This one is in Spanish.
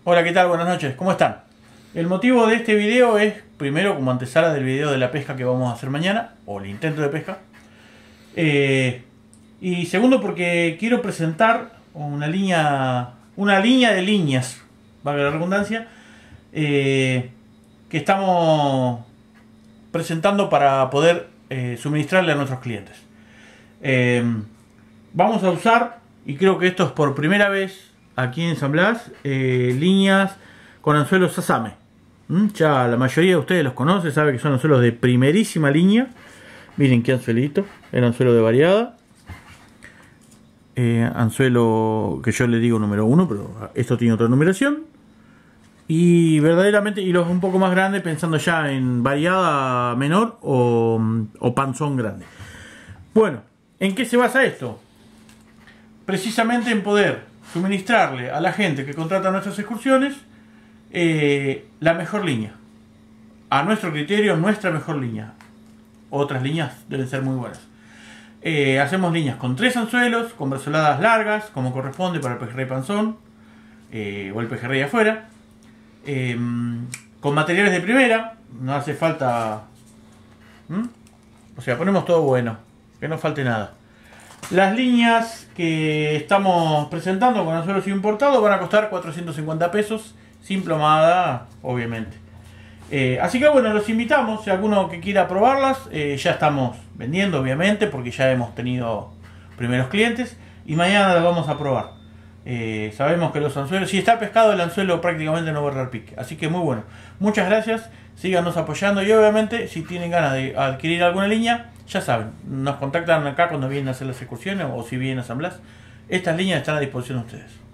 Hola, ¿qué tal? Buenas noches, ¿cómo están? El motivo de este video es, primero, como antesala del video de la pesca que vamos a hacer mañana, o el intento de pesca. Y segundo, porque quiero presentar una línea de líneas, valga la redundancia, que estamos presentando para poder suministrarle a nuestros clientes. Vamos a usar, y creo que esto es por primera vez aquí en San Blas, líneas con anzuelos Sasame. Ya la mayoría de ustedes los conoce, sabe que son anzuelos de primerísima línea. Miren qué anzuelito, el anzuelo de variada. Anzuelo que yo le digo número 1, pero esto tiene otra numeración. Y verdaderamente, y los un poco más grandes, pensando ya en variada menor o panzón grande. Bueno, ¿en qué se basa esto? Precisamente en poder suministrarle a la gente que contrata nuestras excursiones la mejor línea. A nuestro criterio, nuestra mejor línea. Otras líneas deben ser muy buenas. Hacemos líneas con 3 anzuelos, con brazoladas largas, como corresponde para el pejerrey panzón, o el pejerrey afuera. Con materiales de primera, no hace falta... O sea, ponemos todo bueno, que no falte nada. Las líneas que estamos presentando con anzuelos importados van a costar 450 pesos, sin plomada, obviamente. Así que bueno, los invitamos, si alguno que quiera probarlas, ya estamos vendiendo, obviamente, porque ya hemos tenido primeros clientes, y mañana las vamos a probar. Sabemos que los anzuelos, si está pescado el anzuelo prácticamente no va a agarrar pique, así que muy bueno. Muchas gracias, síganos apoyando y obviamente si tienen ganas de adquirir alguna línea, ya saben, nos contactan acá cuando vienen a hacer las excursiones o si vienen a San Blas. Estas líneas están a disposición de ustedes.